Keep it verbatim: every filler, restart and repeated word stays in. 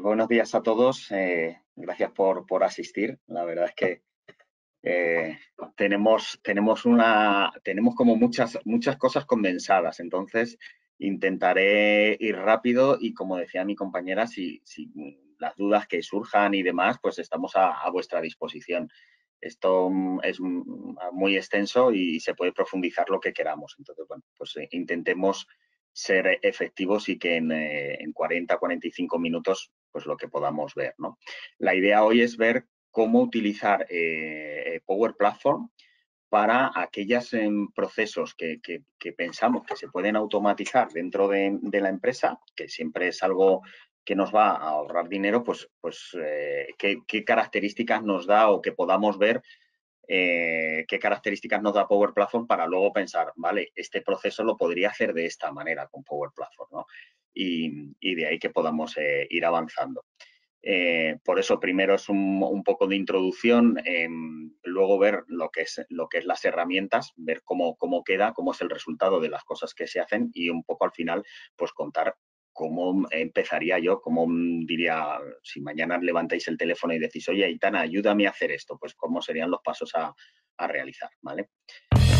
buenos días a todos. Eh, gracias por, por asistir. La verdad es que eh, tenemos, tenemos, una, tenemos como muchas, muchas cosas condensadas. Entonces, intentaré ir rápido y, como decía mi compañera, si, si las dudas que surjan y demás, pues estamos a, a vuestra disposición. Esto mm, es mm, muy extenso y se puede profundizar lo que queramos. Entonces, bueno, pues eh, intentemos ser efectivos y que en, eh, en cuarenta, cuarenta y cinco minutos, pues lo que podamos ver, ¿no? La idea hoy es ver cómo utilizar eh, Power Platform para aquellos eh, procesos que, que, que pensamos que se pueden automatizar dentro de, de la empresa, que siempre es algo que nos va a ahorrar dinero, pues, pues eh, qué, qué características nos da o que podamos ver eh, qué características nos da Power Platform para luego pensar, vale, este proceso lo podría hacer de esta manera con Power Platform, ¿no? Y, y de ahí que podamos eh, ir avanzando. Eh, por eso primero es un, un poco de introducción, eh, luego ver lo que es lo que es las herramientas, ver cómo, cómo queda, cómo es el resultado de las cosas que se hacen y un poco al final pues contar cómo empezaría yo, cómo diría, si mañana levantáis el teléfono y decís, oye, Aitana, ayúdame a hacer esto, pues cómo serían los pasos a, a realizar, ¿vale?